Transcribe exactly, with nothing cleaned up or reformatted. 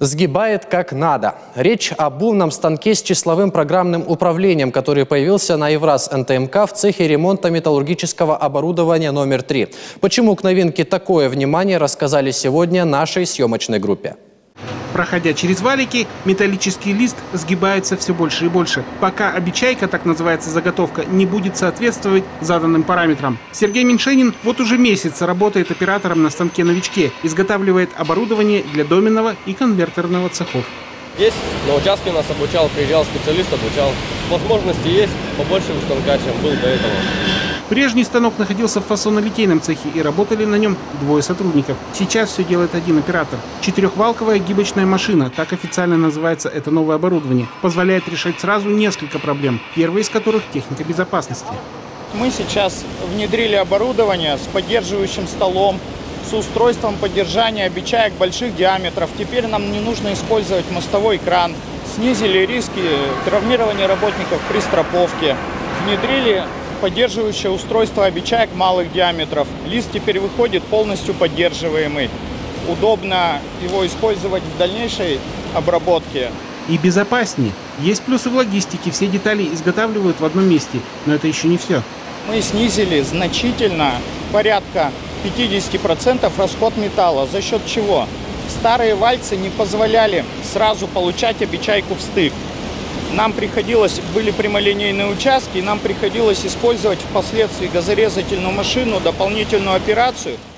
Сгибает как надо. Речь об умном станке с числовым программным управлением, который появился на Евраз эн тэ эм ка в цехе ремонта металлургического оборудования номер три. Почему к новинке такое внимание, рассказали сегодня нашей съемочной группе. Проходя через валики, металлический лист сгибается все больше и больше, пока обечайка, так называется заготовка, не будет соответствовать заданным параметрам. Сергей Меньшенин вот уже месяц работает оператором на станке-новичке, изготавливает оборудование для доменного и конвертерного цехов. Здесь на участке нас обучал, приезжал специалист, обучал. Возможности есть побольше у станка, чем был до этого. Прежний станок находился в фасонно-литейном цехе и работали на нем двое сотрудников. Сейчас все делает один оператор. Четырехвалковая гибочная машина, так официально называется это новое оборудование, позволяет решать сразу несколько проблем, первая из которых – техника безопасности. Мы сейчас внедрили оборудование с поддерживающим столом, с устройством поддержания обечаек больших диаметров. Теперь нам не нужно использовать мостовой кран. Снизили риски травмирования работников при строповке. Внедрили поддерживающее устройство обечаек малых диаметров. Лист теперь выходит полностью поддерживаемый. Удобно его использовать в дальнейшей обработке. И безопаснее. Есть плюсы в логистике. Все детали изготавливают в одном месте. Но это еще не все. Мы снизили значительно, порядка пятьдесят процентов расход металла. За счет чего? Старые вальцы не позволяли сразу получать обечайку в стык. Нам приходилось, были прямолинейные участки, и нам приходилось использовать впоследствии газорезательную машину, дополнительную операцию.